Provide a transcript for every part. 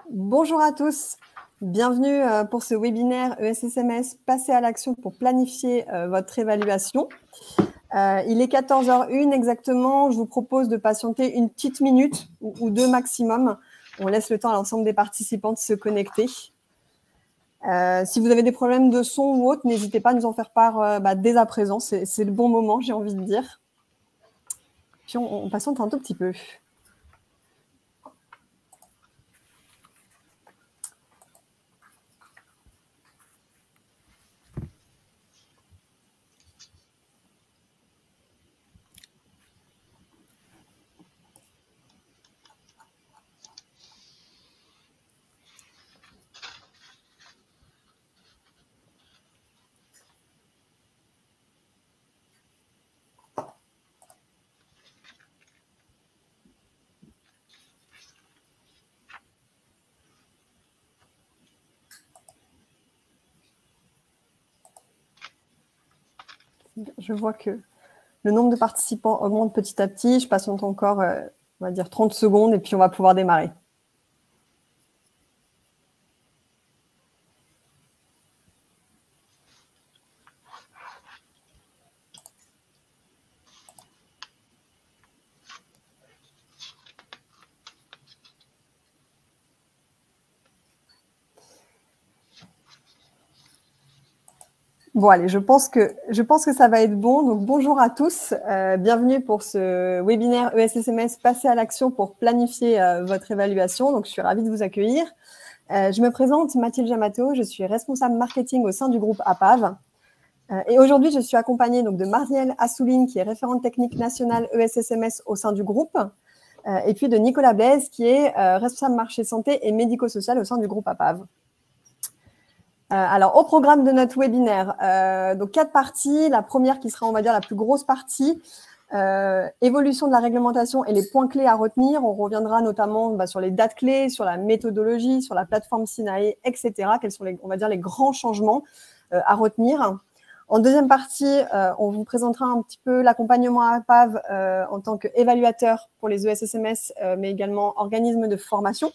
Bonjour à tous, bienvenue pour ce webinaire ESSMS Passer à l'action pour planifier votre évaluation. Il est 14h01 exactement, je vous propose de patienter une petite minute ou deux maximum. On laisse le temps à l'ensemble des participants de se connecter. Si vous avez des problèmes de son ou autre, n'hésitez pas à nous en faire part dès à présent, c'est le bon moment, j'ai envie de dire. Puis on patiente un tout petit peu. Je vois que le nombre de participants augmente petit à petit. Je patiente encore, on va dire, 30 secondes et puis on va pouvoir démarrer. Bon, allez, je pense que ça va être bon. Donc, bonjour à tous. Bienvenue pour ce webinaire ESSMS Passer à l'action pour planifier votre évaluation. Donc, je suis ravie de vous accueillir. Je me présente, Mathilde Jamato. Je suis responsable marketing au sein du groupe APAV. Et aujourd'hui, je suis accompagnée donc, de Marielle Assouline, qui est référente technique nationale ESSMS au sein du groupe. Et puis de Nicolas Blaise, qui est responsable marché santé et médico-social au sein du groupe APAV. Alors, au programme de notre webinaire, donc 4 parties. La première qui sera, on va dire, la plus grosse partie, évolution de la réglementation et les points clés à retenir. On reviendra notamment sur les dates clés, sur la méthodologie, sur la plateforme Sinae, etc. Quels sont, on va dire, les grands changements à retenir. En deuxième partie, on vous présentera un petit peu l'accompagnement à APAV en tant qu'évaluateur pour les ESSMS, mais également organisme de formation.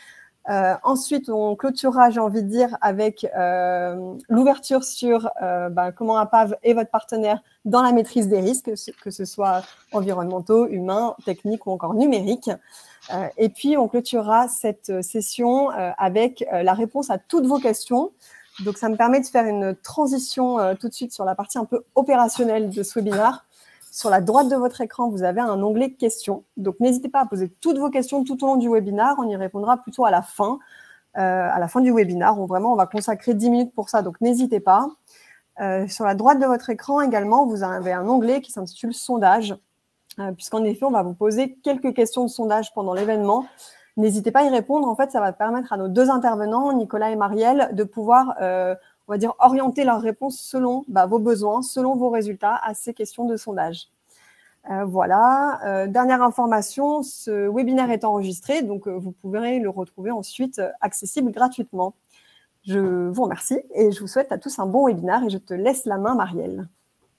Ensuite, on clôturera, j'ai envie de dire, avec l'ouverture sur comment APAV est votre partenaire dans la maîtrise des risques, que ce soit environnementaux, humains, techniques ou encore numériques. Et puis, on clôturera cette session avec la réponse à toutes vos questions. Donc, ça me permet de faire une transition tout de suite sur la partie un peu opérationnelle de ce webinaire. Sur la droite de votre écran, vous avez un onglet questions. Donc, n'hésitez pas à poser toutes vos questions tout au long du webinaire. On y répondra plutôt à la fin du webinaire. On va consacrer 10 minutes pour ça. Donc, n'hésitez pas. Sur la droite de votre écran également, vous avez un onglet qui s'intitule sondage. Puisqu'en effet, on va vous poser quelques questions de sondage pendant l'événement. N'hésitez pas à y répondre. En fait, ça va permettre à nos deux intervenants, Nicolas et Marielle, de pouvoir on va dire, orienter leurs réponses selon vos besoins, selon vos résultats à ces questions de sondage. Voilà. Dernière information, ce webinaire est enregistré, donc vous pourrez le retrouver ensuite accessible gratuitement. Je vous remercie et je vous souhaite à tous un bon webinaire et je te laisse la main, Marielle.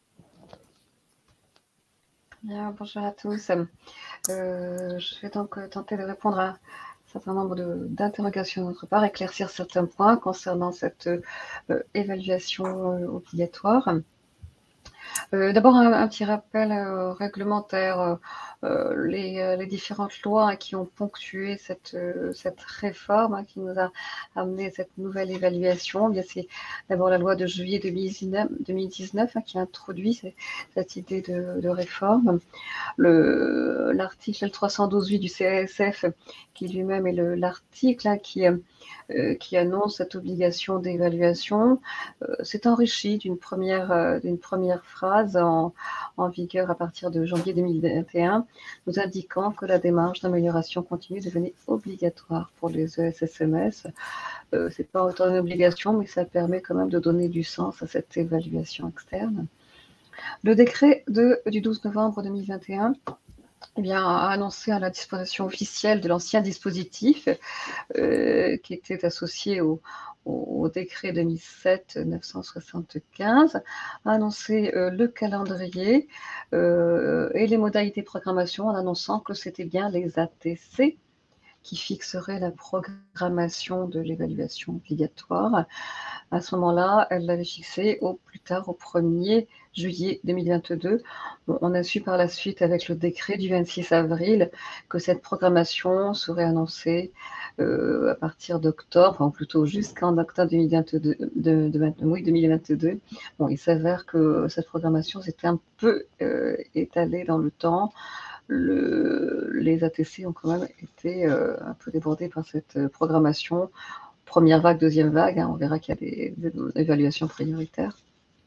Bien, bonjour à tous. Je vais donc tenter de répondre à un certain nombre d'interrogations de notre part, éclaircir certains points concernant cette évaluation obligatoire. D'abord, un petit rappel réglementaire. Les différentes lois qui ont ponctué cette réforme qui nous a amené cette nouvelle évaluation. C'est d'abord la loi de juillet 2019 qui a introduit cette idée de réforme. L'article 312.8 du CASF, qui lui-même est l'article qui annonce cette obligation d'évaluation, s'est enrichi d'une première phrase en vigueur à partir de janvier 2021, nous indiquant que la démarche d'amélioration continue devenait obligatoire pour les ESSMS. C'est pas autant une obligation, mais ça permet quand même de donner du sens à cette évaluation externe. Le décret du 12 novembre 2021 a annoncé à la disposition officielle de l'ancien dispositif qui était associé au décret 2007-975, a annoncé le calendrier et les modalités de programmation en annonçant que c'était bien les ATC qui fixerait la programmation de l'évaluation obligatoire. À ce moment-là, elle l'avait fixé au plus tard au 1er juillet 2022. On a su par la suite, avec le décret du 26 avril, que cette programmation serait annoncée à partir d'octobre, enfin plutôt jusqu'en octobre 2022. Oui, 2022. Bon, il s'avère que cette programmation s'était un peu étalée dans le temps. Les ATC ont quand même été un peu débordés par cette programmation. Première vague, deuxième vague, hein, on verra qu'il y a des évaluations prioritaires.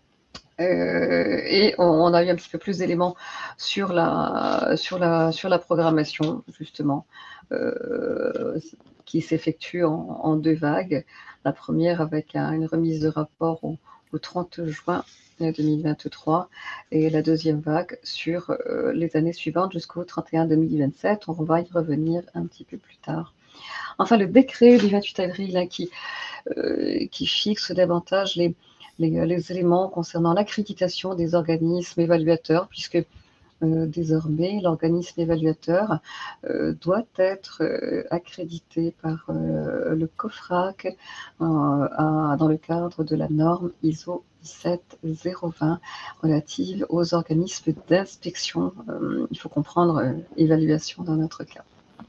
Et on a eu un petit peu plus d'éléments sur la programmation, justement, qui s'effectue en 2 vagues. La première avec une remise de rapport au 30 juin 2023 et la deuxième vague sur les années suivantes jusqu'au 31 2027. On va y revenir un petit peu plus tard. Enfin, le décret du 28 avril là, qui fixe davantage les éléments concernant l'accréditation des organismes évaluateurs, puisque désormais, l'organisme évaluateur doit être accrédité par le COFRAC dans le cadre de la norme ISO 17020 relative aux organismes d'inspection. Il faut comprendre évaluation dans notre cas.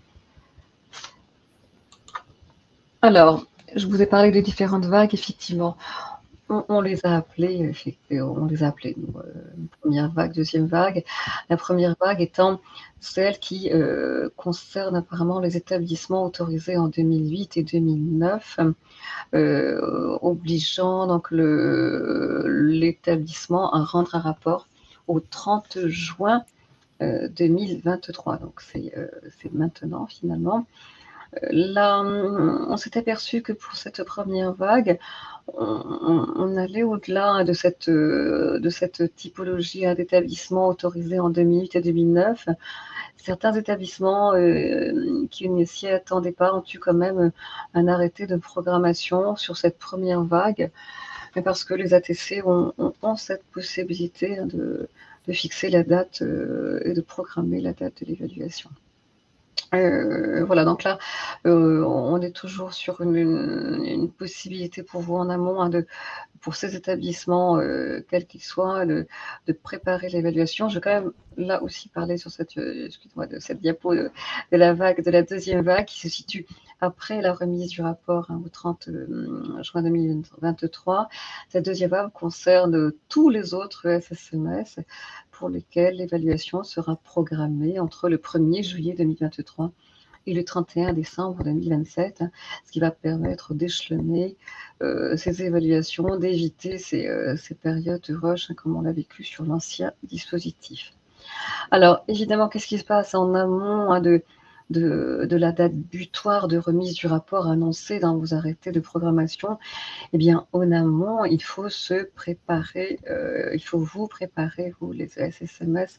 Alors, je vous ai parlé de différentes vagues, effectivement. On les a appelées, première vague, deuxième vague. La première vague étant celle qui concerne apparemment les établissements autorisés en 2008 et 2009, obligeant donc l'établissement à rendre un rapport au 30 juin 2023. Donc c'est maintenant finalement. Là, on s'est aperçu que pour cette première vague, on allait au-delà de cette typologie d'établissements autorisés en 2008 et 2009. Certains établissements qui ne s'y attendaient pas ont eu quand même un arrêté de programmation sur cette première vague, parce que les ATC ont cette possibilité de fixer la date et de programmer la date de l'évaluation. Voilà, donc là, on est toujours sur une possibilité pour vous en amont pour ces établissements, quels qu'ils soient, de préparer l'évaluation. Je vais quand même là aussi parler sur de cette diapo de la deuxième vague qui se situe après la remise du rapport au 30 juin 2023. Cette deuxième vague concerne tous les autres SSMS pour lesquels l'évaluation sera programmée entre le 1er juillet 2023 et le 31 décembre 2027, ce qui va permettre d'échelonner ces évaluations, d'éviter ces périodes de rush, comme on l'a vécu sur l'ancien dispositif. Alors, évidemment, qu'est-ce qui se passe en amont de la date butoir de remise du rapport annoncé dans vos arrêtés de programmation? Eh bien, en amont, il faut se préparer, il faut vous préparer, vous, les SSMS,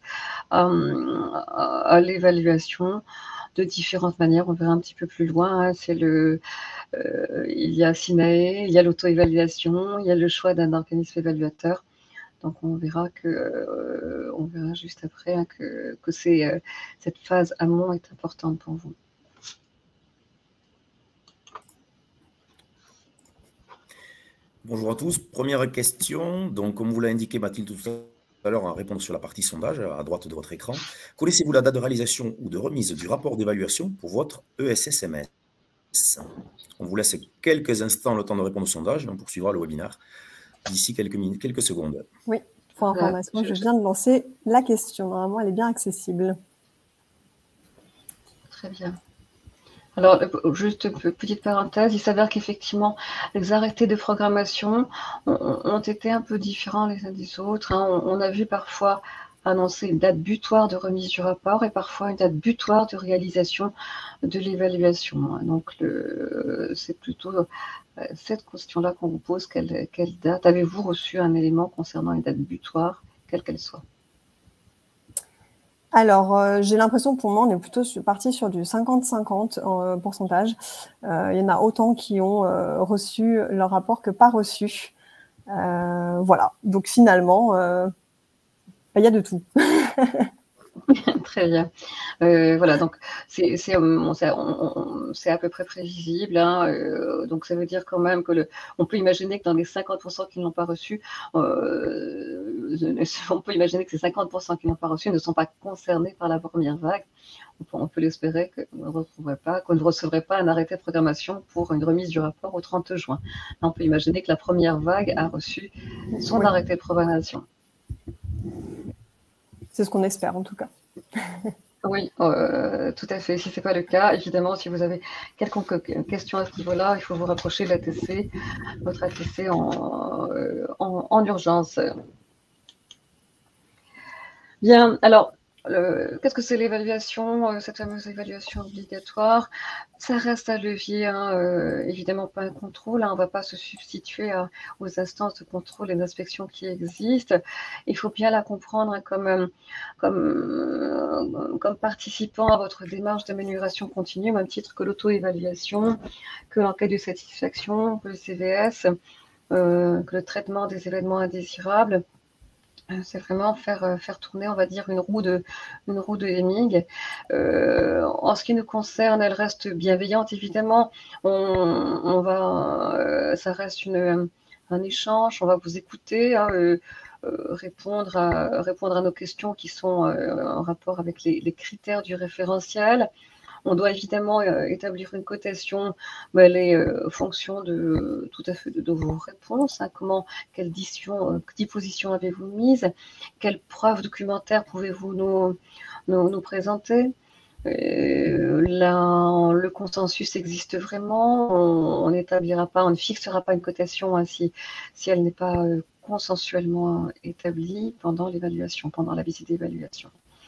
à l'évaluation de différentes manières. On verra un petit peu plus loin. Hein. Il y a SINAE, il y a l'auto-évaluation, il y a le choix d'un organisme évaluateur. Donc, on verra juste après hein, que cette phase amont est importante pour vous. Bonjour à tous. Première question. Donc, comme vous l'a indiqué Mathilde tout à l'heure en répondant sur la partie sondage à droite de votre écran, connaissez-vous la date de réalisation ou de remise du rapport d'évaluation pour votre ESSMS? On vous laisse quelques instants le temps de répondre au sondage et on poursuivra le webinaire d'ici quelques secondes. Oui, pour information, je viens de lancer la question. Normalement, elle est bien accessible. Très bien. Alors, juste petite parenthèse, il s'avère qu'effectivement, les arrêtés de programmation ont été un peu différents les uns des autres. Hein. On a vu parfois annoncer une date butoir de remise du rapport et parfois une date butoir de réalisation de l'évaluation. Hein. Donc, c'est plutôt cette question-là qu'on vous pose. Quelle date avez-vous reçu un élément concernant une date butoir, quelle qu'elle soit? Alors, j'ai l'impression que pour moi, on est plutôt parti sur du 50-50 en pourcentage. Il y en a autant qui ont reçu leur rapport que pas reçu. Voilà. Donc, finalement, il y a de tout. Très bien. Voilà, donc c'est à peu près prévisible, hein, donc ça veut dire quand même que on peut imaginer que dans les 50% qui ne l'ont pas reçu, on peut imaginer que ces 50% qui ne l'ont pas reçu ne sont pas concernés par la première vague. On peut l'espérer qu'on ne recevrait pas un arrêté de programmation pour une remise du rapport au 30 juin. Là, on peut imaginer que la première vague a reçu son arrêté de programmation. C'est ce qu'on espère en tout cas. Oui, tout à fait. Si ce n'est pas le cas, évidemment, si vous avez quelconque question à ce niveau-là, il faut vous rapprocher de l'ATC, votre ATC en urgence. Bien, alors, qu'est-ce que c'est l'évaluation, cette fameuse évaluation obligatoire? Ça reste un levier, hein, évidemment pas un contrôle, hein, on ne va pas se substituer aux instances de contrôle et d'inspection qui existent. Il faut bien la comprendre, hein, comme participant à votre démarche d'amélioration continue, au même titre que l'auto-évaluation, que l'enquête de satisfaction, que le CVS, que le traitement des événements indésirables. C'est vraiment faire tourner, on va dire, une roue de Hemming. En ce qui nous concerne, elle reste bienveillante, évidemment. Ça reste un échange, on va vous écouter, hein, répondre à nos questions qui sont en rapport avec les critères du référentiel. On doit évidemment établir une cotation, mais elle est fonction tout à fait de vos réponses. Hein, quelle disposition avez-vous mise? Quelles preuves documentaires pouvez-vous nous présenter? Là, le consensus existe vraiment. On n'établira pas, on ne fixera pas une cotation hein, si elle n'est pas consensuellement établie pendant l'évaluation, pendant la visite d'évaluation.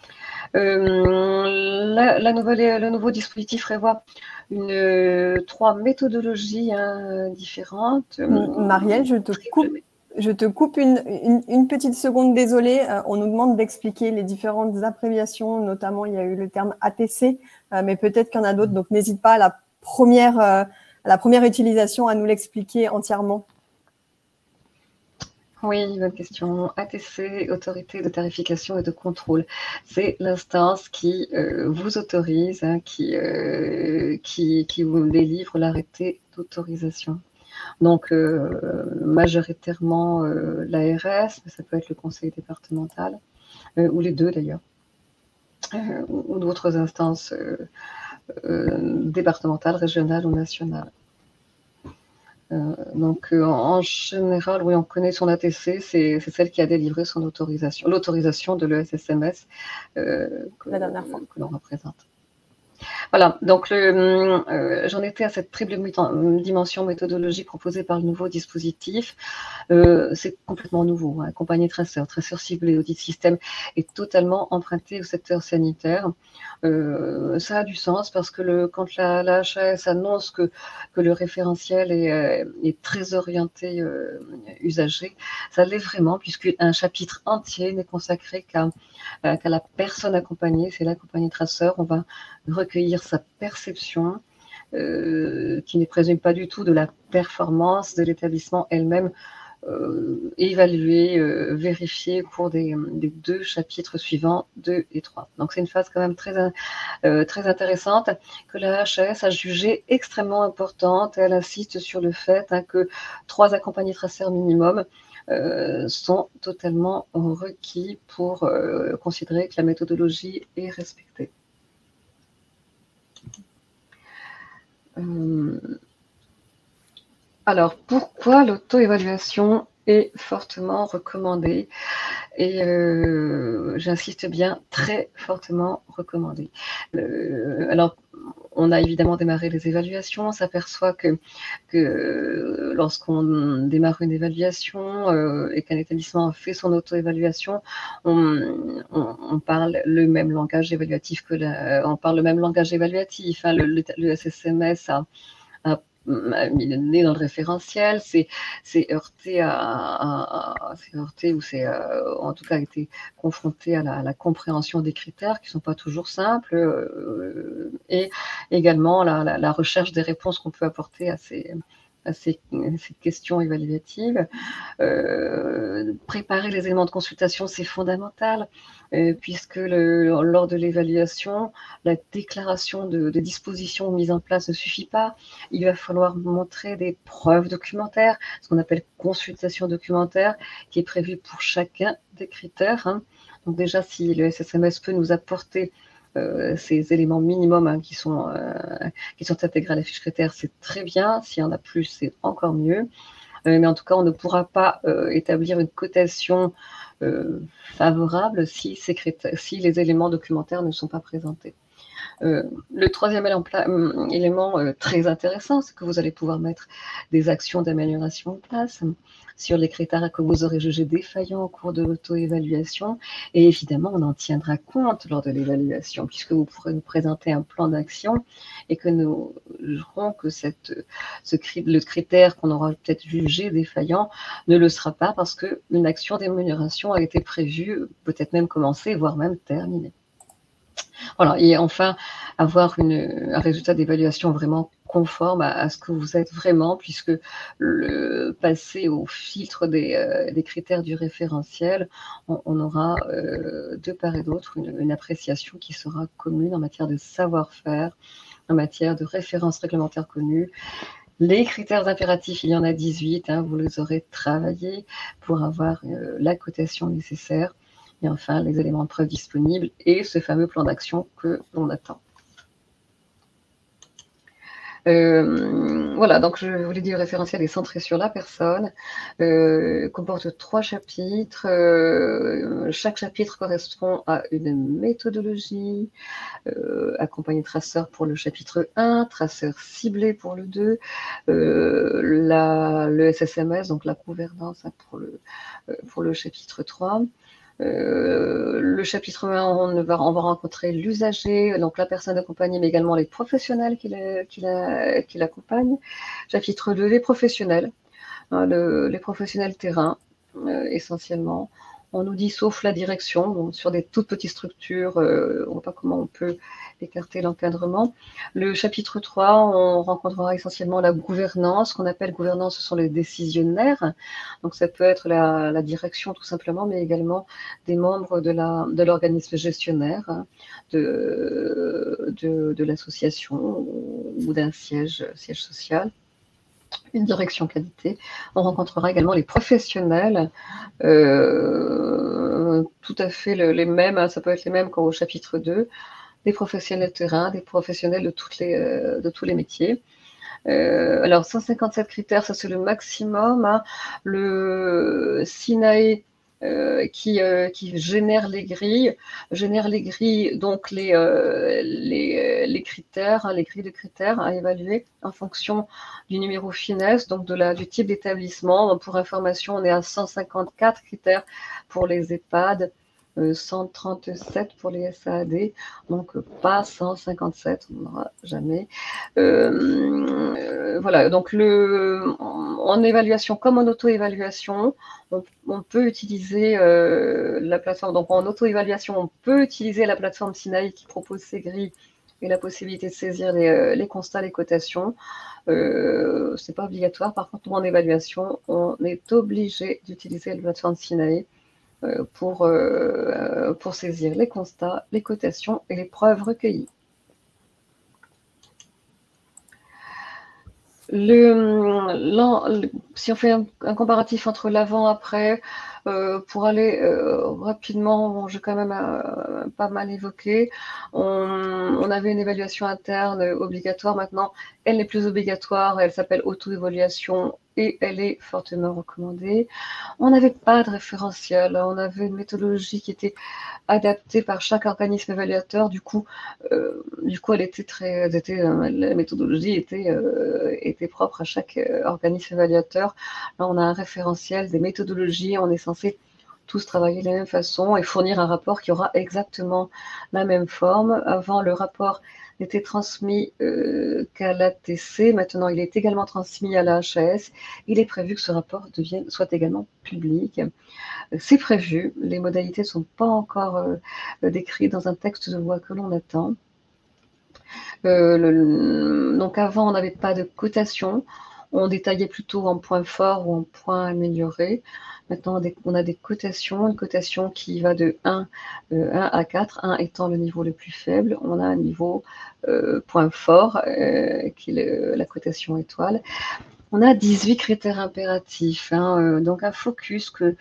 Le nouveau dispositif prévoit 3 méthodologies hein, différentes. Marielle, je te coupe une petite seconde, désolée. On nous demande d'expliquer les différentes abréviations, notamment il y a eu le terme ATC, mais peut-être qu'il y en a d'autres, donc n'hésite pas à la première utilisation à nous l'expliquer entièrement. Oui, bonne question. ATC, Autorité de tarification et de contrôle. C'est l'instance qui vous autorise, hein, qui vous délivre l'arrêté d'autorisation. Donc, majoritairement l'ARS, mais ça peut être le conseil départemental, ou les deux d'ailleurs, ou d'autres instances départementales, régionales ou nationales. Donc, en général, oui, on connaît son ATC, c'est celle qui a délivré son autorisation, l'autorisation de l'ESSMS la dernière fois que l'on représente. Voilà, donc j'en étais à cette triple dimension méthodologique proposée par le nouveau dispositif. C'est complètement nouveau. Hein. Compagnie traceur ciblé, audit système est totalement emprunté au secteur sanitaire. Ça a du sens parce que quand la HAS annonce que le référentiel est très orienté usager, ça l'est vraiment puisqu'un chapitre entier n'est consacré qu'à la personne accompagnée, c'est l'accompagné traceur. On va recueillir sa perception qui ne présume pas du tout de la performance de l'établissement elle-même, évaluée, vérifiée au cours des 2 chapitres suivants, 2 et 3. Donc c'est une phase quand même très intéressante que la HAS a jugée extrêmement importante. Elle insiste sur le fait hein, que 3 accompagnés traceurs minimum sont totalement requis pour considérer que la méthodologie est respectée. Alors, pourquoi l'auto-évaluation est fortement recommandée? Et j'insiste bien, très fortement recommandée. Alors, on a évidemment démarré les évaluations. On s'aperçoit que lorsqu'on démarre une évaluation et qu'un établissement fait son auto-évaluation, on parle le même langage évaluatif on parle le même langage évaluatif. Hein. Le SSMS a mis le nez dans le référentiel, c'est heurté ou c'est en tout cas été confronté à la compréhension des critères qui ne sont pas toujours simples et également la recherche des réponses qu'on peut apporter à ces à ces questions évaluatives. Préparer les éléments de consultation, c'est fondamental, puisque lors de l'évaluation, la déclaration de dispositions mises en place ne suffit pas. Il va falloir montrer des preuves documentaires, ce qu'on appelle consultation documentaire, qui est prévue pour chacun des critères. Hein. Donc déjà, si le SSMS peut nous apporter ces éléments minimums hein, qui sont intégrés à la fiche critère, c'est très bien. S'il y en a plus, c'est encore mieux. Mais en tout cas, on ne pourra pas établir une cotation favorable si les éléments documentaires ne sont pas présentés. Le troisième élément très intéressant, c'est que vous allez pouvoir mettre des actions d'amélioration en place sur les critères que vous aurez jugés défaillants au cours de l'auto-évaluation. Et évidemment, on en tiendra compte lors de l'évaluation, puisque vous pourrez nous présenter un plan d'action et que nous jugerons que le critère qu'on aura peut-être jugé défaillant ne le sera pas parce qu'une action d'amélioration a été prévue, peut-être même commencée, voire même terminée. Voilà, et enfin, avoir un résultat d'évaluation vraiment conforme à ce que vous êtes vraiment, puisque passer au filtre des critères du référentiel, on aura de part et d'autre une appréciation qui sera commune en matière de savoir-faire, en matière de références réglementaires connues. Les critères impératifs, il y en a 18, hein, vous les aurez travaillés pour avoir la cotation nécessaire. Et enfin, les éléments de preuve disponibles et ce fameux plan d'action que l'on attend. Voilà, donc je vous l'ai dit, le référentiel est centré sur la personne, comporte 3 chapitres. Chaque chapitre correspond à une méthodologie, accompagné de traceurs pour le chapitre 1, traceurs ciblés pour le 2, le SSMS, donc la gouvernance pour le chapitre 3. Le chapitre 1, on va rencontrer l'usager, donc la personne accompagnée, mais également les professionnels qui l'accompagnent. Chapitre 2, les professionnels, hein, les professionnels terrain, essentiellement. On nous dit sauf la direction, donc sur des toutes petites structures, on ne voit pas comment on peut écarter l'encadrement. Le chapitre 3, on rencontrera essentiellement la gouvernance. Ce qu'on appelle gouvernance, ce sont les décisionnaires. Donc ça peut être la direction tout simplement, mais également des membres de l'organisme gestionnaire, hein, de l'association ou d'un siège social. Une direction qualité. On rencontrera également les professionnels, tout à fait les mêmes, hein, ça peut être les mêmes qu'au chapitre 2, des professionnels terrain, des professionnels de tous les métiers. Alors 157 critères, ça c'est le maximum. Hein. Le SINAE qui génère les grilles, donc les critères, hein, les grilles de critères à évaluer en fonction du numéro FINES, donc du type d'établissement. Pour information, on est à 154 critères pour les EHPAD, 137 pour les SAAD, donc pas 157, on n'aura jamais. Voilà, donc en évaluation comme en auto-évaluation, on peut utiliser la plateforme. Donc en auto-évaluation, on peut utiliser la plateforme SINAE qui propose ces grilles et la possibilité de saisir les constats, les cotations. C'est pas obligatoire. Par contre, en évaluation, on est obligé d'utiliser la plateforme SINAE pour saisir les constats, les cotations et les preuves recueillies. Si on fait un comparatif entre l'avant-après, pour aller rapidement, j'ai quand même pas mal évoqué, on avait une évaluation interne obligatoire. Maintenant, elle n'est plus obligatoire, elle s'appelle auto-évaluation et elle est fortement recommandée. On n'avait pas de référentiel, on avait une méthodologie qui était adaptée par chaque organisme évaluateur. Du coup, la méthodologie était propre à chaque organisme évaluateur. Là, on a un référentiel, des méthodologies, on est censé tous travailler de la même façon et fournir un rapport qui aura exactement la même forme. Avant, le rapport n'était transmis qu'à l'ATC. Maintenant, il est également transmis à la HAS. Il est prévu que ce rapport soit également public. C'est prévu. Les modalités ne sont pas encore décrites dans un texte de loi que l'on attend. Donc avant, on n'avait pas de cotation. on détaillait plutôt en points forts ou en points améliorés. Maintenant, on a des cotations, une cotation qui va de 1 à 4, 1 étant le niveau le plus faible. On a un niveau point fort, qui est la cotation étoile. On a 18 critères impératifs, donc un focus que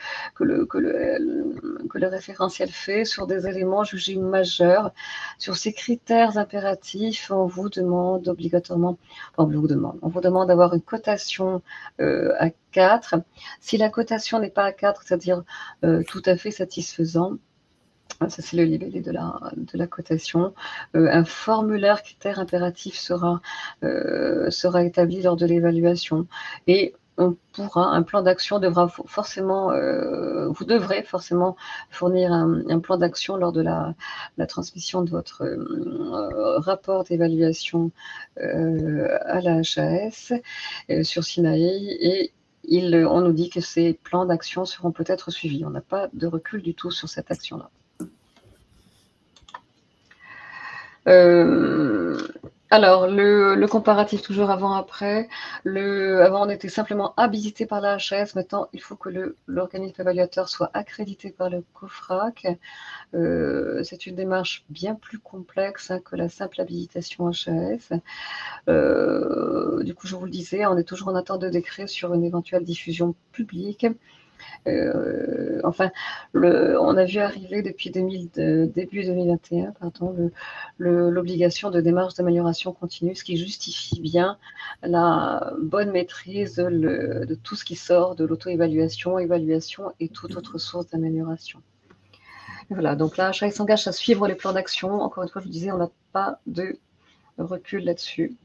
le référentiel fait sur des éléments jugés majeurs. Sur ces critères impératifs, on vous demande obligatoirement, on vous demande d'avoir une cotation à 4. Si la cotation n'est pas à 4, c'est-à-dire tout à fait satisfaisant, ça c'est le libellé de la cotation. Un formulaire critère impératif sera établi lors de l'évaluation et un plan d'action devra forcément, vous devrez forcément fournir un plan d'action lors de la transmission de votre rapport d'évaluation à la HAS sur Sinaï, et on nous dit que ces plans d'action seront peut-être suivis. On n'a pas de recul du tout sur cette action-là. Alors, le comparatif toujours avant-après. Avant, on était simplement habilité par la HAS. Maintenant, il faut que l'organisme évaluateur soit accrédité par le COFRAC. C'est une démarche bien plus complexe que la simple habilitation HAS. Du coup, je vous le disais, on est toujours en attente de décret sur une éventuelle diffusion publique. On a vu arriver depuis début 2021 l'obligation de démarche d'amélioration continue, ce qui justifie bien la bonne maîtrise de tout ce qui sort de l'auto-évaluation, évaluation et toute autre source d'amélioration. Voilà, donc là, HAS s'engage à suivre les plans d'action. Encore une fois, je vous disais, on n'a pas de recul là-dessus.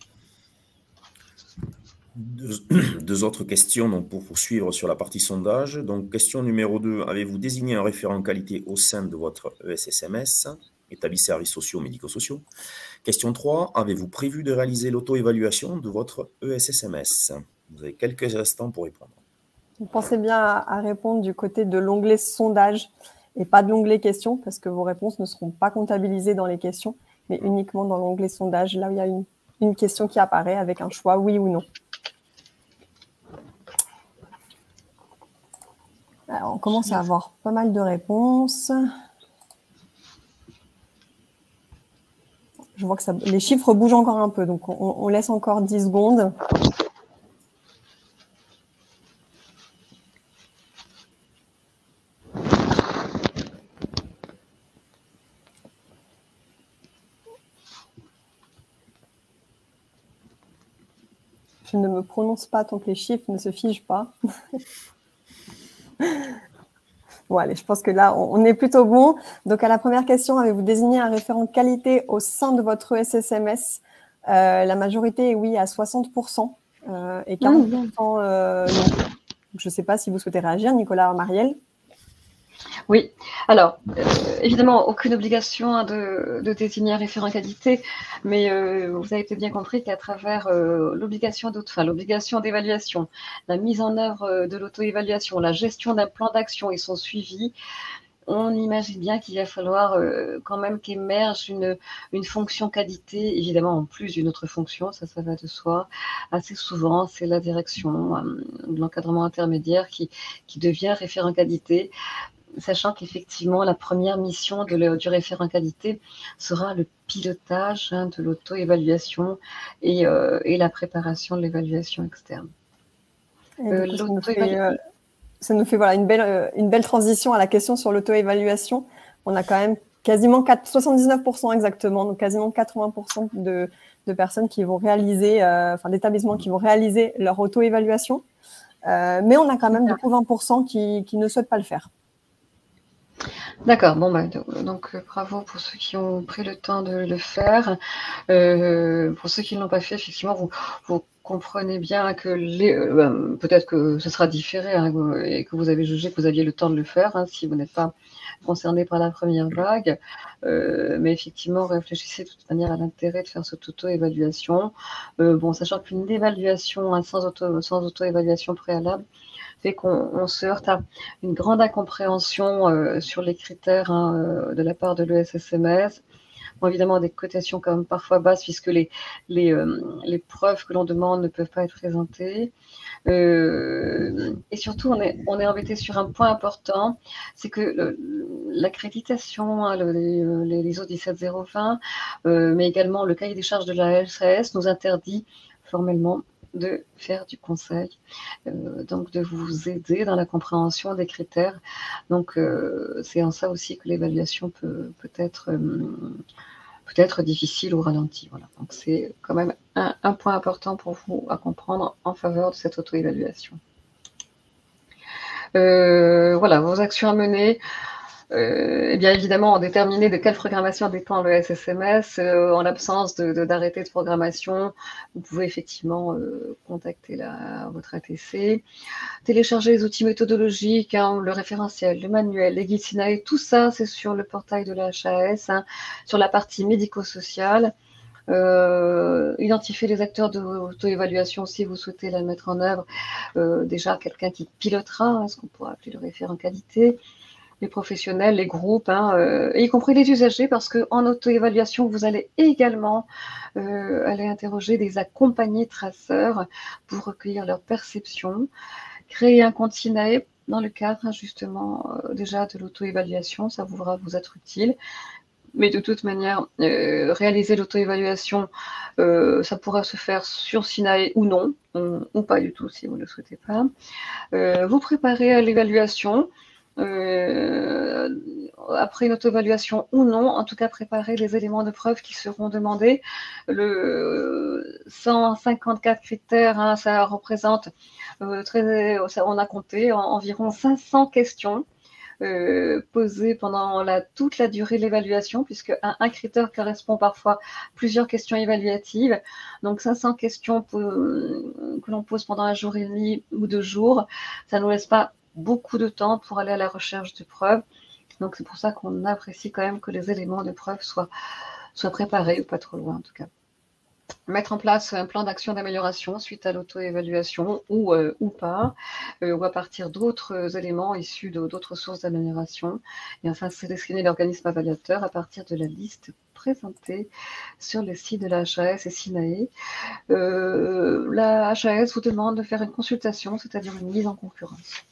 Deux autres questions donc, pour poursuivre sur la partie sondage. Donc, question numéro 2, avez-vous désigné un référent qualité au sein de votre ESSMS, établi services sociaux, médico-sociaux? Question 3, avez-vous prévu de réaliser l'auto-évaluation de votre ESSMS? Vous avez quelques instants pour répondre. Vous pensez bien à répondre du côté de l'onglet sondage et pas de l'onglet questions, parce que vos réponses ne seront pas comptabilisées dans les questions, mais uniquement dans l'onglet sondage, là où il y a une question qui apparaît avec un choix oui ou non. Alors, on commence à avoir pas mal de réponses. Je vois que les chiffres bougent encore un peu, donc on laisse encore 10 secondes. Je ne me prononce pas tant que les chiffres ne se figent pas. Bon, allez, je pense que là, on est plutôt bon. Donc, à la première question, avez-vous désigné un référent qualité au sein de votre ESSMS? La majorité est oui à 60% et 40% non. Je ne sais pas si vous souhaitez réagir, Nicolas Marielle. Oui, alors, évidemment, aucune obligation de désigner un référent qualité, mais vous avez peut-être bien compris qu'à travers l'obligation d'évaluation, la mise en œuvre de l'auto-évaluation, la gestion d'un plan d'action et son suivi, on imagine bien qu'il va falloir quand même qu'émerge une fonction qualité, évidemment en plus d'une autre fonction, ça va de soi. Assez souvent, c'est la direction, l'encadrement intermédiaire qui devient référent qualité, sachant qu'effectivement, la première mission du référent qualité sera le pilotage de l'auto-évaluation et la préparation de l'évaluation externe. Ça nous fait voilà, une belle transition à la question sur l'auto-évaluation. On a quand même quasiment 79% exactement, donc quasiment 80% de personnes qui vont réaliser, d'établissements qui vont réaliser leur auto-évaluation. Mais on a quand même du coup 20% qui ne souhaitent pas le faire. D'accord, bon, donc bravo pour ceux qui ont pris le temps de le faire. Pour ceux qui ne l'ont pas fait, effectivement, vous comprenez bien que peut-être que ce sera différé et que vous avez jugé que vous aviez le temps de le faire si vous n'êtes pas concerné par la première vague. Mais effectivement, réfléchissez de toute manière à l'intérêt de faire cette auto-évaluation. Sachant qu'une évaluation sans auto-évaluation préalable fait qu'on se heurte à une grande incompréhension sur les critères de la part de l'ESSMS. Bon, évidemment, des cotations quand même parfois basses, puisque les preuves que l'on demande ne peuvent pas être présentées. Et surtout, on est embêté sur un point important, c'est que l'accréditation, hein, les ISO 17020, mais également le cahier des charges de la HAS nous interdit formellement de faire du conseil, donc de vous aider dans la compréhension des critères. Donc, c'est en ça aussi que l'évaluation peut être difficile ou ralenti. Voilà. Donc, c'est quand même un point important pour vous à comprendre en faveur de cette auto-évaluation. Voilà, vos actions à mener. Et bien évidemment, déterminer de quelle programmation dépend le SSMS. En l'absence d'arrêté de programmation, vous pouvez effectivement contacter votre ATC. Télécharger les outils méthodologiques, hein, le référentiel, le manuel, les guides SINAE, tout ça, c'est sur le portail de la HAS, hein, sur la partie médico-sociale. Identifier les acteurs de auto-évaluation si vous souhaitez la mettre en œuvre. Déjà, quelqu'un qui pilotera, hein, ce qu'on pourrait appeler le référent qualité, les professionnels, les groupes, hein, y compris les usagers, parce qu'en auto-évaluation, vous allez également aller interroger des accompagnés traceurs pour recueillir leurs perceptions, créer un compte SINAE dans le cadre justement déjà de l'auto-évaluation, ça pourra vous être utile. Mais de toute manière, réaliser l'auto-évaluation, ça pourra se faire sur SINAE ou non, ou pas du tout si vous ne le souhaitez pas. Vous préparez à l'évaluation, après une auto-évaluation ou non, en tout cas préparer les éléments de preuve qui seront demandés. Le 154 critères, hein, ça représente, on a compté environ 500 questions posées pendant toute la durée de l'évaluation, puisque un critère correspond parfois à plusieurs questions évaluatives. Donc 500 questions que l'on pose pendant un jour et demi ou 2 jours, ça ne nous laisse pas beaucoup de temps pour aller à la recherche de preuves. Donc c'est pour ça qu'on apprécie quand même que les éléments de preuve soient préparés, ou pas trop loin en tout cas. Mettre en place un plan d'action d'amélioration suite à l'auto-évaluation ou pas, ou à partir d'autres éléments issus d'autres sources d'amélioration. Et enfin, sélectionner l'organisme évaluateur à partir de la liste présentée sur le site de la HAS et SINAE. La HAS vous demande de faire une consultation, c'est-à-dire une mise en concurrence.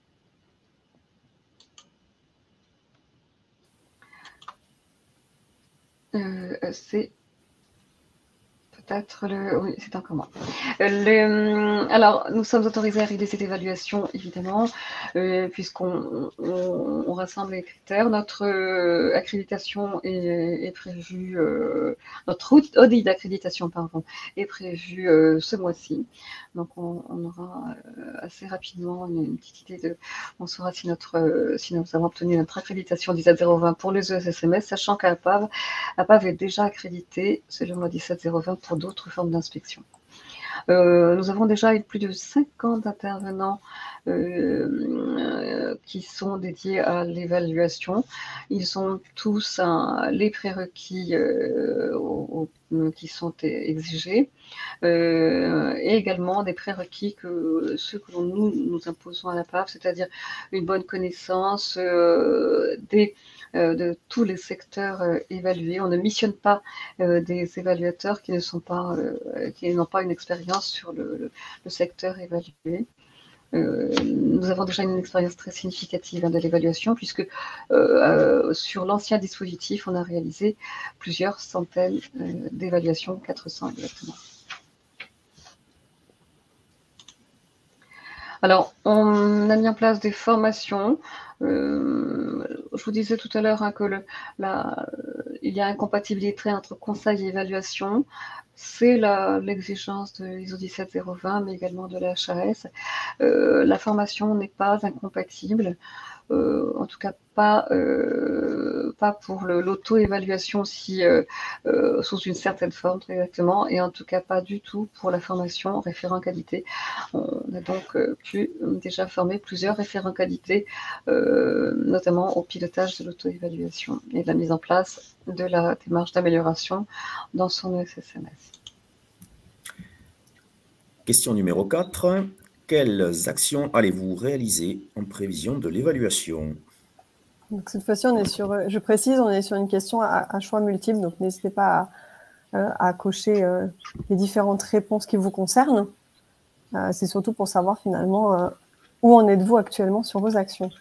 C'est peut-être oui, c'est encore moi. Alors, nous sommes autorisés à réaliser cette évaluation, évidemment, puisqu'on rassemble les critères. Notre accréditation est prévue, notre audit d'accréditation, pardon, est prévu ce mois-ci. Donc, on aura assez rapidement une petite idée on saura si nous avons obtenu notre accréditation 17020 pour les ESSMS, sachant qu'APAV est déjà accrédité, c'est le mois 17020 pour d'autres formes d'inspection. Nous avons déjà eu plus de 50 intervenants qui sont dédiés à l'évaluation. Ils ont tous les prérequis qui sont exigés et également des prérequis ceux que nous imposons à la PAV, c'est-à-dire une bonne connaissance de tous les secteurs évalués. On ne missionne pas des évaluateurs qui n'ont pas une expérience sur le secteur évalué. Nous avons déjà une expérience très significative de l'évaluation, puisque sur l'ancien dispositif, on a réalisé plusieurs centaines d'évaluations, 400 exactement. Alors, on a mis en place des formations. Je vous disais tout à l'heure hein, que il y a incompatibilité entre conseil et évaluation. C'est l'exigence de l'ISO 17020, mais également de la HAS. La formation n'est pas incompatible. En tout cas pas pour l'auto-évaluation sous une certaine forme très exactement, et en tout cas pas du tout pour la formation référent qualité. On a donc pu déjà former plusieurs référents qualité, notamment au pilotage de l'auto-évaluation et de la mise en place de la démarche d'amélioration dans son SSMS. Question numéro 4. Quelles actions allez-vous réaliser en prévision de l'évaluation? Donc, cette fois-ci, je précise, on est sur une question à choix multiple, donc n'hésitez pas à cocher les différentes réponses qui vous concernent. C'est surtout pour savoir finalement où en êtes-vous actuellement sur vos actions.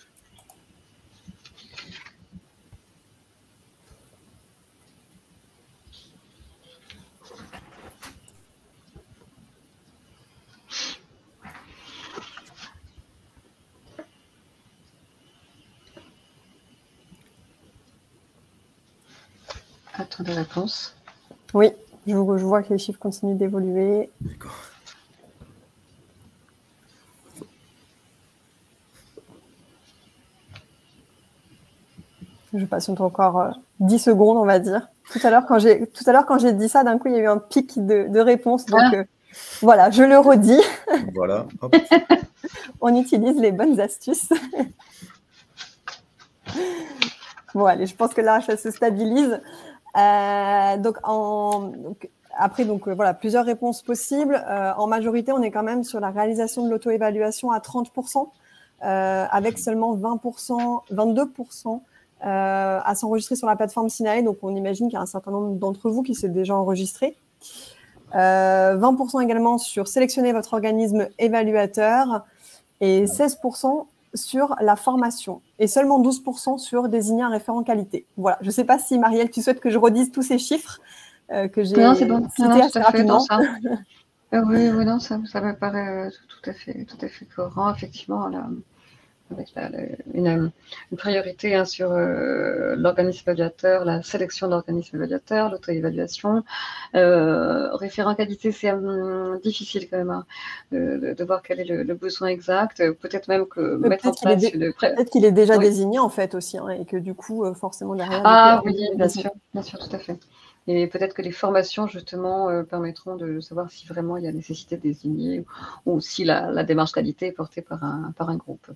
Attends des réponses. Oui, je vois que les chiffres continuent d'évoluer. D'accord. Je patiente encore 10 secondes, on va dire. Tout à l'heure, quand j'ai dit ça, d'un coup, il y a eu un pic de réponses. Donc, voilà, je le redis. Voilà. Hop. On utilise les bonnes astuces. Bon, allez, je pense que là, ça se stabilise. Après, voilà, plusieurs réponses possibles. En majorité, on est quand même sur la réalisation de l'auto-évaluation à 30%, avec seulement 20%, 22% à s'enregistrer sur la plateforme Sinae. Donc, on imagine qu'il y a un certain nombre d'entre vous qui s'est déjà enregistré. 20% également sur sélectionner votre organisme évaluateur et 16% sur la formation et seulement 12% sur désigner un référent qualité. Voilà, je ne sais pas si, Marielle, tu souhaites que je redise tous ces chiffres que j'ai cités assez rapidement. Oui, non, ça me paraît tout à fait cohérent, effectivement, avec une priorité sur l'organisme évaluateur, la sélection de l'organisme évaluateur, l'auto-évaluation. Référent qualité, c'est difficile quand même de voir quel est le besoin exact. Peut-être même que mettre en place peut-être qu'il est déjà désigné en fait aussi, et que du coup, forcément derrière... oui, bien sûr, tout à fait. Et peut-être que les formations, justement, permettront de savoir si vraiment il y a nécessité de désigner ou si la démarche qualité est portée par un groupe.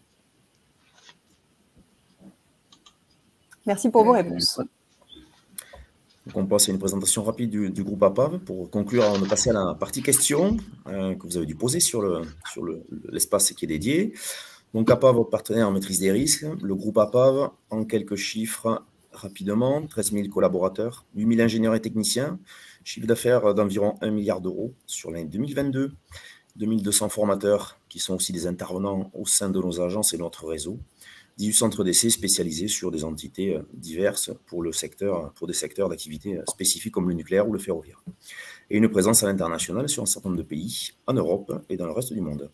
Merci pour vos réponses. Donc on passe à une présentation rapide du groupe APAV. Pour conclure, on va passer à la partie questions que vous avez dû poser sur l'espace qui est dédié. Donc APAV, votre partenaire en maîtrise des risques. Le groupe APAV, en quelques chiffres rapidement, 13 000 collaborateurs, 8 000 ingénieurs et techniciens, chiffre d'affaires d'environ 1 milliard d'euros sur l'année 2022, 2200 formateurs qui sont aussi des intervenants au sein de nos agences et de notre réseau, 18 centres d'essai spécialisés sur des entités diverses pour des secteurs d'activité spécifiques comme le nucléaire ou le ferroviaire. Et une présence à l'international sur un certain nombre de pays, en Europe et dans le reste du monde.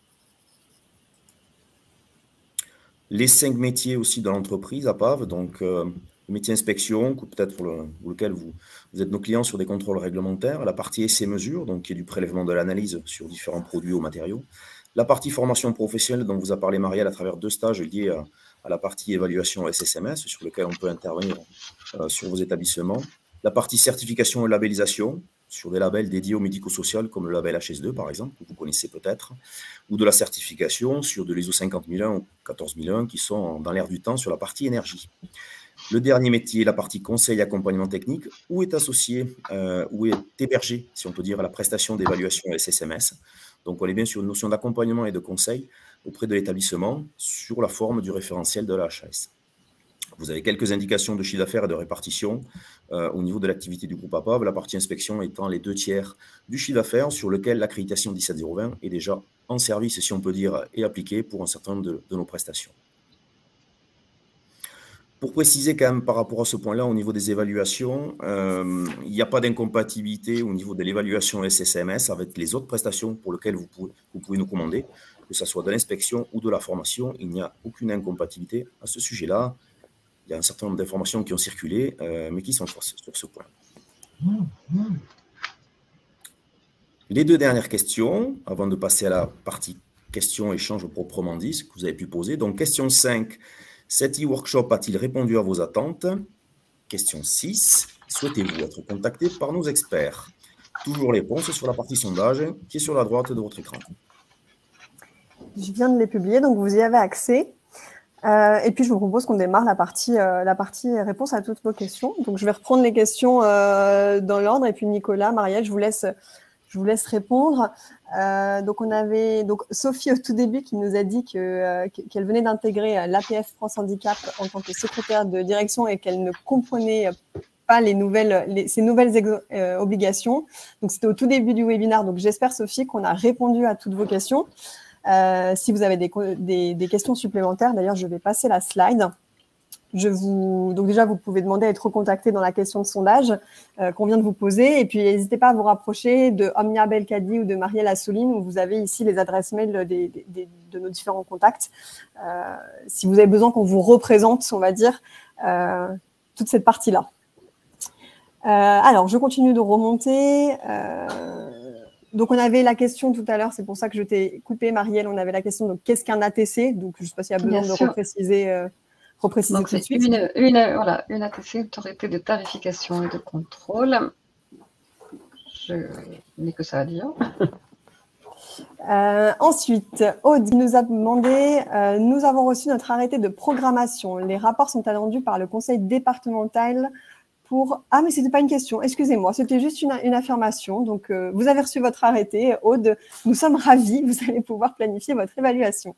Les 5 métiers aussi de l'entreprise APAV, donc le métier inspection, peut-être pour lequel vous êtes nos clients sur des contrôles réglementaires, la partie essai mesure, donc qui est du prélèvement de l'analyse sur différents produits ou matériaux, la partie formation professionnelle dont vous a parlé Marielle à travers 2 stages liés à la partie évaluation SSMS, sur lequel on peut intervenir sur vos établissements. La partie certification et labellisation, sur des labels dédiés au médico-social, comme le label HS2, par exemple, que vous connaissez peut-être, ou de la certification sur de l'ISO 50001 ou 14001, qui sont dans l'air du temps sur la partie énergie. Le dernier métier, la partie conseil et accompagnement technique, où est associé, où est hébergé, si on peut dire, la prestation d'évaluation SSMS. Donc, on est bien sur une notion d'accompagnement et de conseil auprès de l'établissement sur la forme du référentiel de la HAS. Vous avez quelques indications de chiffre d'affaires et de répartition au niveau de l'activité du groupe APAV, la partie inspection étant les 2/3 du chiffre d'affaires sur lequel l'accréditation 17020 est déjà en service, si on peut dire, et appliquée pour un certain nombre de nos prestations. Pour préciser quand même par rapport à ce point-là, au niveau des évaluations, il n'y a pas d'incompatibilité au niveau de l'évaluation SSMS avec les autres prestations pour lesquelles vous pouvez nous commander, que ce soit de l'inspection ou de la formation. Il n'y a aucune incompatibilité à ce sujet-là. Il y a un certain nombre d'informations qui ont circulé, mais qui sont fausses sur ce point. Les 2 dernières questions, avant de passer à la partie questions-échanges proprement dit, ce que vous avez pu poser. Donc, question 5. Cet e-workshop a-t-il répondu à vos attentes? Question 6. Souhaitez-vous être contacté par nos experts? Toujours les réponses sur la partie sondage qui est sur la droite de votre écran. Je viens de les publier, donc vous y avez accès. Et puis, je vous propose qu'on démarre la partie réponse à toutes vos questions. Donc, je vais reprendre les questions dans l'ordre. Et puis, Nicolas, Marielle, je vous laisse je vous laisse répondre. Donc, on avait Sophie au tout début qui nous a dit qu'elle venait d'intégrer l'APF France Handicap en tant que secrétaire de direction et qu'elle ne comprenait pas ces nouvelles obligations. Donc, c'était au tout début du webinaire. Donc, j'espère, Sophie, qu'on a répondu à toutes vos questions. Si vous avez des questions supplémentaires, d'ailleurs, je vais passer la slide. Donc déjà, vous pouvez demander à être recontacté dans la question de sondage qu'on vient de vous poser. Et puis, n'hésitez pas à vous rapprocher de Omnia Belkadi ou de Marielle Assouline, où vous avez ici les adresses mail de nos différents contacts. Si vous avez besoin qu'on vous représente, on va dire, toute cette partie-là. Alors, je continue de remonter. Donc, on avait la question tout à l'heure, c'est pour ça que je t'ai coupé, Marielle. On avait la question, donc, qu'est-ce qu'un ATC? Donc, je ne sais pas s'il y a besoin de repréciser donc, tout de suite. Une ATC, autorité de tarification et de contrôle. Je n'ai que ça à dire. Ensuite, Aude nous a demandé, nous avons reçu notre arrêté de programmation. Les rapports sont attendus par le conseil départemental pour… Ah, mais ce n'était pas une question, excusez-moi, c'était juste une affirmation. Donc, vous avez reçu votre arrêté, Aude. Nous sommes ravis, vous allez pouvoir planifier votre évaluation.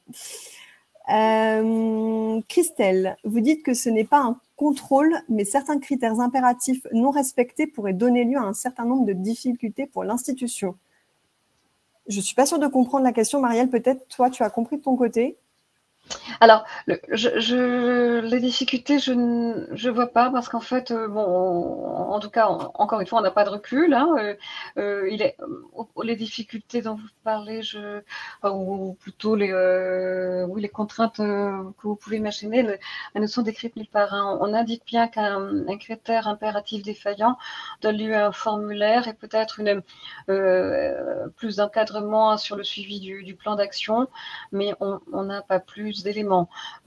Christelle, vous dites que ce n'est pas un contrôle, mais certains critères impératifs non respectés pourraient donner lieu à un certain nombre de difficultés pour l'institution. Je ne suis pas sûre de comprendre la question, Marielle. Peut-être, toi, tu as compris de ton côté. Alors, les difficultés, je ne vois pas parce qu'en fait, en tout cas, encore une fois, on n'a pas de recul. Hein, les difficultés dont vous parlez, ou plutôt les contraintes que vous pouvez imaginer, elles ne sont décrites nulle part. Hein. On indique bien qu'un critère impératif défaillant donne lieu à un formulaire et peut-être plus d'encadrement sur le suivi du plan d'action, mais on n'a pas plus d'éléments.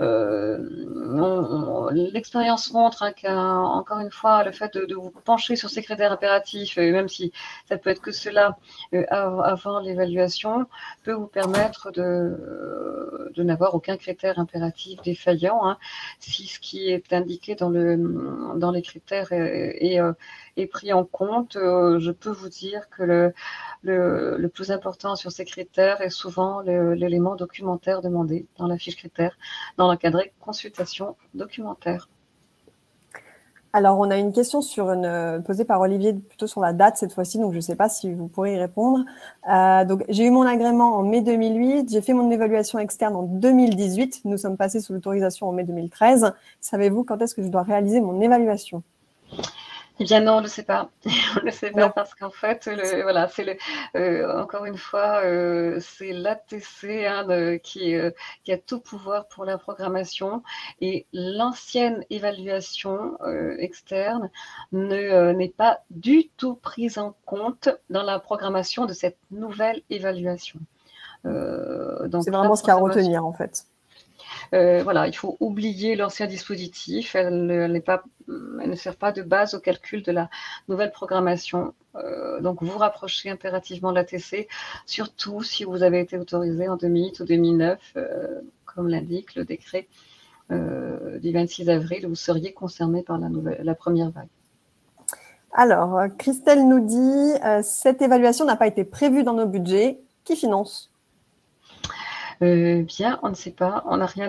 L'expérience montre qu'encore une fois, le fait de vous pencher sur ces critères impératifs, même si ça peut être que cela avant l'évaluation, peut vous permettre de n'avoir aucun critère impératif défaillant. Hein, si ce qui est indiqué dans les critères est pris en compte, je peux vous dire que le plus important sur ces critères est souvent l'élément documentaire demandé dans la fiche critères, dans l'encadré consultation documentaire. Alors, on a une question posée par Olivier, plutôt sur la date cette fois-ci, donc je ne sais pas si vous pourrez y répondre. Donc, j'ai eu mon agrément en mai 2008, j'ai fait mon évaluation externe en 2018, nous sommes passés sous l'autorisation en mai 2013. Savez-vous quand est-ce que je dois réaliser mon évaluation ? Eh bien non, on ne le sait pas. On ne le sait pas parce qu'en fait, encore une fois, c'est l'ATC qui a tout pouvoir pour la programmation et l'ancienne évaluation externe n'est pas du tout prise en compte dans la programmation de cette nouvelle évaluation. C'est vraiment ce qu'il y a à retenir en fait. Il faut oublier l'ancien dispositif. Elle ne sert pas de base au calcul de la nouvelle programmation. Donc, vous rapprochez impérativement de l'ATC, surtout si vous avez été autorisé en 2008 ou 2009, comme l'indique le décret du 26 avril, vous seriez concerné par la première vague. Alors, Christelle nous dit cette évaluation n'a pas été prévue dans nos budgets. Qui finance ? Bien, on ne sait pas, on n'a rien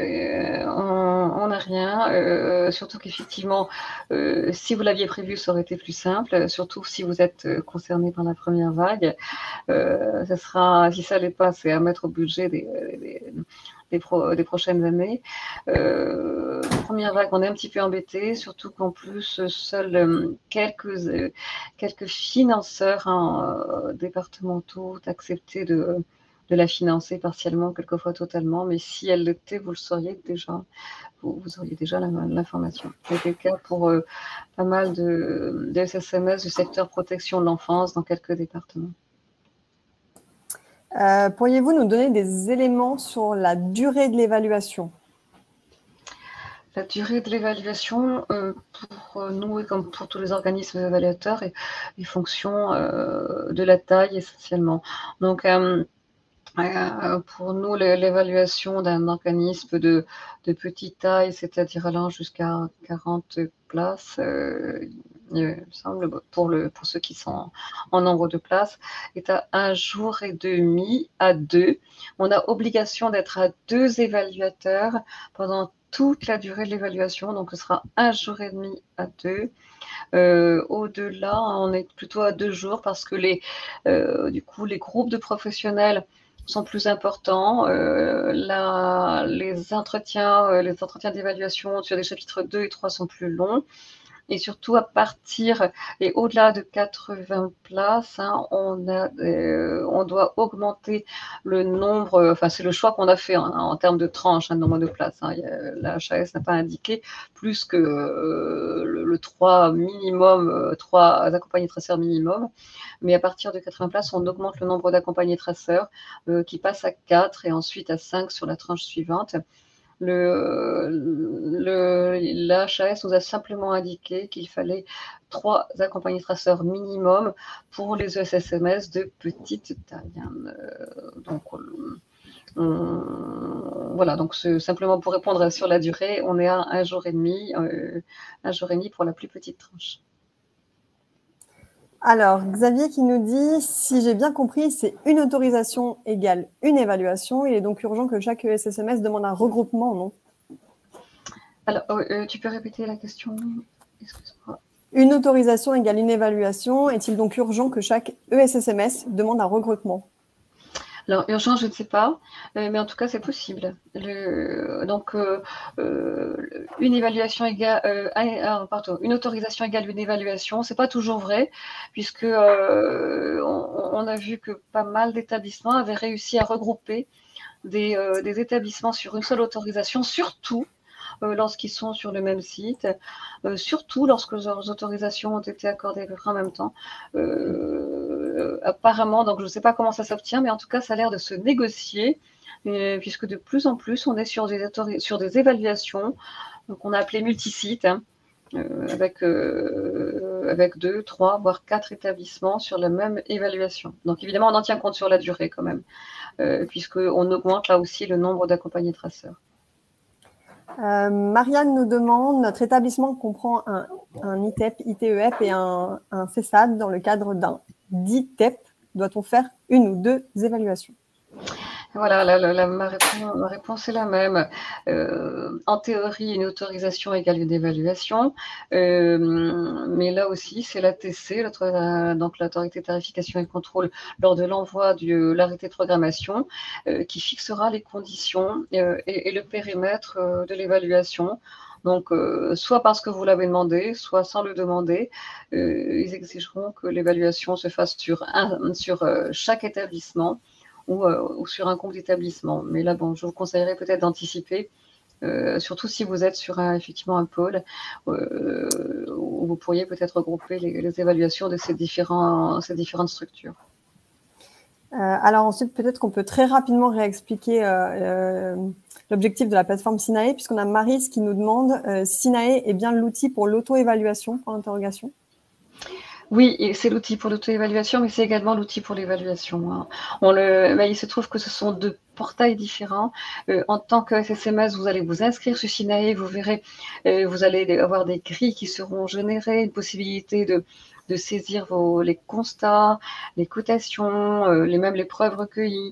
surtout qu'effectivement, si vous l'aviez prévu, ça aurait été plus simple, surtout si vous êtes concerné par la première vague. Si ça n'est pas, c'est à mettre au budget des prochaines années. Première vague, on est un petit peu embêté, surtout qu'en plus, seuls quelques financeurs départementaux ont accepté de la financer partiellement, quelquefois totalement, mais si elle l'était, vous le sauriez déjà, vous auriez déjà l'information. C'était le cas pour pas mal de SSMS du secteur protection de l'enfance dans quelques départements. Pourriez-vous nous donner des éléments sur la durée de l'évaluation ? La durée de l'évaluation, pour nous et comme pour tous les organismes évaluateurs, est fonction de la taille essentiellement. Donc, pour nous, l'évaluation d'un organisme de petite taille, c'est-à-dire allant jusqu'à 40 places, il me semble, pour ceux qui sont en nombre de places, est à 1 jour et demi à 2. On a obligation d'être à 2 évaluateurs pendant toute la durée de l'évaluation, donc ce sera 1 jour et demi à 2. Au-delà, on est plutôt à 2 jours parce que du coup, les groupes de professionnels sont plus importants. Les entretiens d'évaluation sur les chapitres 2 et 3 sont plus longs. Et surtout, à partir et au-delà de 80 places, hein, on doit augmenter le nombre, enfin c'est le choix qu'on a fait en termes de tranche, hein, de nombre de places. Hein. La HAS n'a pas indiqué plus que le 3 minimum, 3 accompagnés traceurs minimum. Mais à partir de 80 places, on augmente le nombre d'accompagnés traceurs qui passe à 4 et ensuite à 5 sur la tranche suivante. L'HAS nous a simplement indiqué qu'il fallait 3 accompagnés traceurs minimum pour les ESSMS de petite taille. Voilà, donc simplement pour répondre sur la durée, on est à 1 jour et demi, pour la plus petite tranche. Alors, Xavier qui nous dit, si j'ai bien compris, c'est une autorisation égale une évaluation. Il est donc urgent que chaque ESSMS demande un regroupement, non? Alors, tu peux répéter la question? Excuse-moi. Une autorisation égale une évaluation. Est-il donc urgent que chaque ESSMS demande un regroupement? Alors, urgent, je ne sais pas, mais en tout cas, c'est possible. Une évaluation égale, une autorisation égale une évaluation, c'est pas toujours vrai, puisque on a vu que pas mal d'établissements avaient réussi à regrouper des établissements sur une seule autorisation, surtout lorsqu'ils sont sur le même site, surtout lorsque leurs autorisations ont été accordées en même temps. Apparemment, donc je ne sais pas comment ça s'obtient, mais en tout cas, ça a l'air de se négocier, puisque de plus en plus, on est sur des évaluations qu'on a appelées multisites, hein, avec 2, 3, voire 4 établissements sur la même évaluation. Donc évidemment, on en tient compte sur la durée quand même, puisqu'on augmente là aussi le nombre d'accompagnés traceurs. Marianne nous demande, notre établissement comprend un ITEP, ITEP et un CESAD dans le cadre d'un DITEP. Doit-on faire une ou 2 évaluations? Voilà, ma réponse est la même. En théorie, une autorisation égale une évaluation, mais là aussi, c'est l'ATC, donc l'autorité de tarification et contrôle, lors de l'envoi de l'arrêté de programmation, qui fixera les conditions et le périmètre de l'évaluation. Donc, soit parce que vous l'avez demandé, soit sans le demander, ils exigeront que l'évaluation se fasse sur chaque établissement ou sur un compte d'établissement. Mais là, bon, je vous conseillerais peut-être d'anticiper, surtout si vous êtes sur effectivement un pôle, où vous pourriez peut-être regrouper les évaluations de ces différentes structures. Alors ensuite, peut-être qu'on peut très rapidement réexpliquer l'objectif de la plateforme Sinae, puisqu'on a Maryse qui nous demande Sinae est bien l'outil pour l'auto-évaluation, point d'interrogation. Oui, c'est l'outil pour l'auto-évaluation, mais c'est également l'outil pour l'évaluation. Hein. Il se trouve que ce sont 2 portails différents. En tant que SSMS, vous allez vous inscrire sur Sinae, vous verrez, vous allez avoir des grilles qui seront générées, une possibilité de saisir les constats, les cotations, même les preuves recueillies.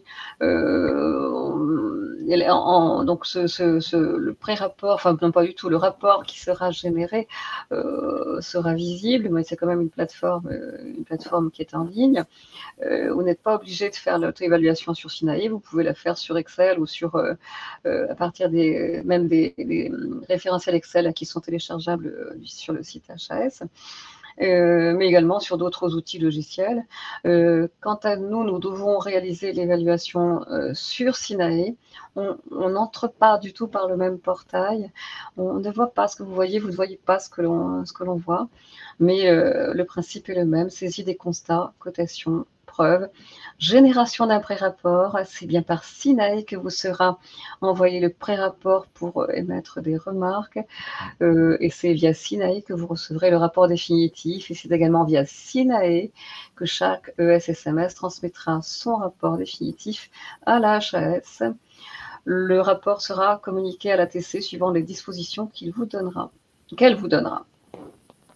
Donc le pré-rapport, enfin non pas du tout, le rapport qui sera généré sera visible, mais c'est quand même une plateforme qui est en ligne. Vous n'êtes pas obligé de faire l'auto-évaluation sur Sinae, vous pouvez la faire sur Excel ou à partir des référentiels Excel qui sont téléchargeables sur le site HAS. Mais également sur d'autres outils logiciels. Quant à nous, nous devons réaliser l'évaluation sur Sinae. On n'entre pas du tout par le même portail. On ne voit pas ce que vous voyez, vous ne voyez pas ce que l'on voit. Mais le principe est le même, saisie des constats, cotation, preuves, génération d'un pré-rapport. C'est bien par Sinae que vous sera envoyé le pré-rapport pour émettre des remarques. Et c'est via Sinae que vous recevrez le rapport définitif. Et c'est également via Sinae que chaque ESSMS transmettra son rapport définitif à la HAS. Le rapport sera communiqué à l'ATC suivant les dispositions qu'elle vous donnera.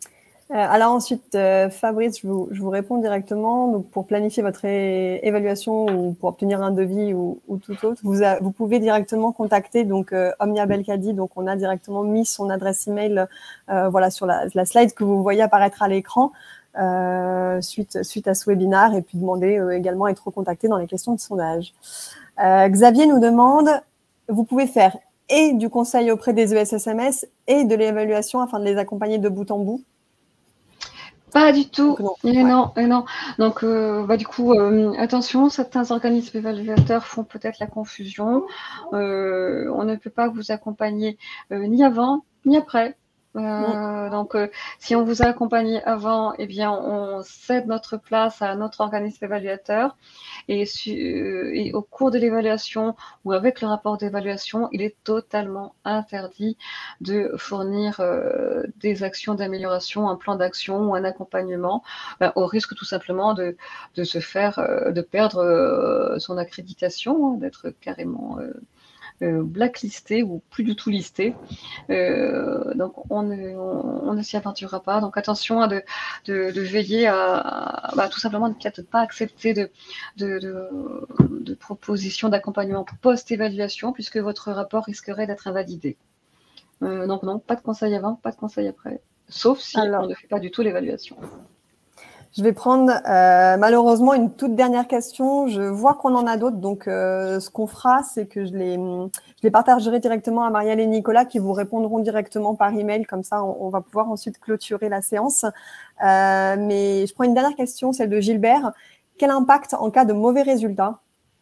Alors ensuite, Fabrice, je vous réponds directement. Donc, pour planifier votre évaluation ou pour obtenir un devis ou tout autre, vous pouvez directement contacter donc Omnia Belkadi. Donc, on a directement mis son adresse email voilà, sur la slide que vous voyez apparaître à l'écran suite à ce webinaire et puis demander également à être recontacté dans les questions de sondage. Xavier nous demande, vous pouvez faire et du conseil auprès des ESSMS et de l'évaluation afin de les accompagner de bout en bout? Pas du tout. Non. Et non, et non. Donc, du coup, attention, certains organismes évaluateurs font peut-être la confusion. On ne peut pas vous accompagner ni avant, ni après. Donc, si on vous a accompagné avant, eh bien, on cède notre place à notre organisme évaluateur. Et au cours de l'évaluation ou avec le rapport d'évaluation, il est totalement interdit de fournir des actions d'amélioration, un plan d'action ou un accompagnement, au risque tout simplement de perdre son accréditation, d'être carrément blacklisté ou plus du tout listé. Donc on ne s'y aventurera pas. Donc attention de veiller à tout simplement ne peut-être pas accepter de propositions d'accompagnement post-évaluation puisque votre rapport risquerait d'être invalidé. Donc non, pas de conseil avant, pas de conseil après, sauf si on ne fait pas du tout l'évaluation. Je vais prendre malheureusement une toute dernière question. Je vois qu'on en a d'autres, donc ce qu'on fera, c'est que je les partagerai directement à Marielle et Nicolas qui vous répondront directement par email. Comme ça, on va pouvoir ensuite clôturer la séance. Mais je prends une dernière question, celle de Gilbert. Quel impact en cas de mauvais résultats?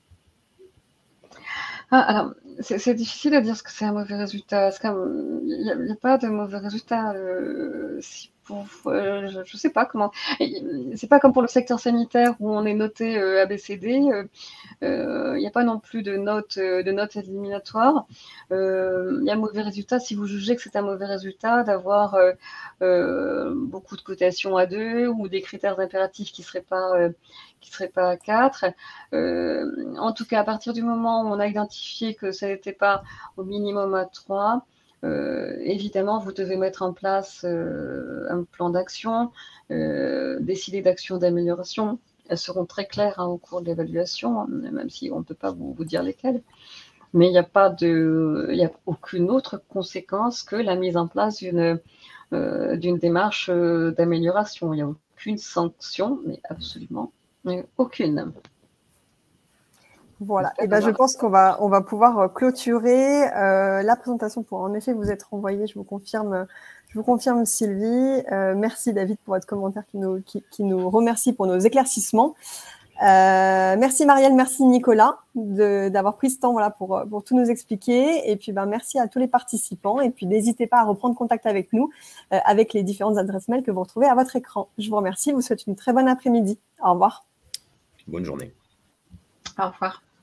Alors, c'est difficile de dire ce que c'est un mauvais résultat. Il n'y a pas de mauvais résultat. Je ne sais pas comment. C'est pas comme pour le secteur sanitaire où on est noté ABCD. Il n'y a pas non plus de notes éliminatoires. Il y a un mauvais résultat si vous jugez que c'est un mauvais résultat d'avoir beaucoup de cotations à 2 ou des critères impératifs qui ne seraient pas à 4. En tout cas, à partir du moment où on a identifié que ça n'était pas au minimum à 3, évidemment, vous devez mettre en place un plan d'action, décider d'actions d'amélioration. Elles seront très claires au cours de l'évaluation, même si on ne peut pas vous dire lesquelles. Mais il n'y a aucune autre conséquence que la mise en place d'une démarche d'amélioration. Il n'y a aucune sanction, mais absolument aucune. Voilà, et je pense qu'on va pouvoir clôturer la présentation pour en effet vous être envoyé. Je vous confirme Sylvie. Merci David pour votre commentaire qui nous remercie pour nos éclaircissements. Merci Marielle, merci Nicolas d'avoir pris ce temps pour tout nous expliquer. Et puis merci à tous les participants. Et puis n'hésitez pas à reprendre contact avec nous avec les différentes adresses mail que vous retrouvez à votre écran. Je vous remercie, vous souhaite une très bonne après-midi. Au revoir. Bonne journée. Au revoir.